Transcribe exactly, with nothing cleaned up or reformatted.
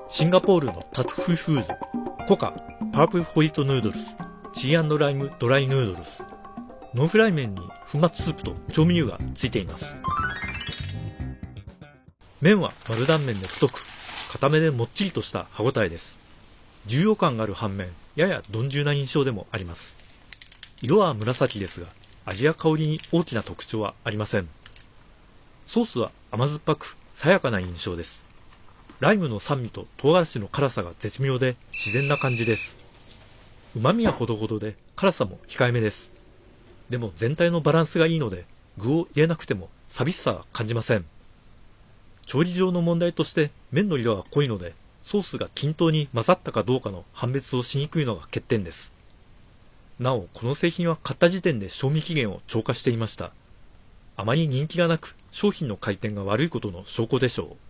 シンガポールのタトフフーズ、コカ、パープルホイットヌードルス、チー&ライムドライヌードルス。ノンフライ麺に粉末スープと調味料がついています。麺は丸断面で太く、固めでもっちりとした歯ごたえです。重量感がある反面、やや鈍重な印象でもあります。色は紫ですが、味や香りに大きな特徴はありません。ソースは甘酸っぱく、爽やかな印象です。ライムの酸味と唐辛子の辛さが絶妙で自然な感じです。旨味はほどほどで辛さも控えめです。でも全体のバランスがいいので具を入れなくても寂しさは感じません。調理上の問題として麺の色が濃いのでソースが均等に混ざったかどうかの判別をしにくいのが欠点です。なおこの製品は買った時点で賞味期限を超過していました。あまり人気がなく商品の回転が悪いことの証拠でしょう。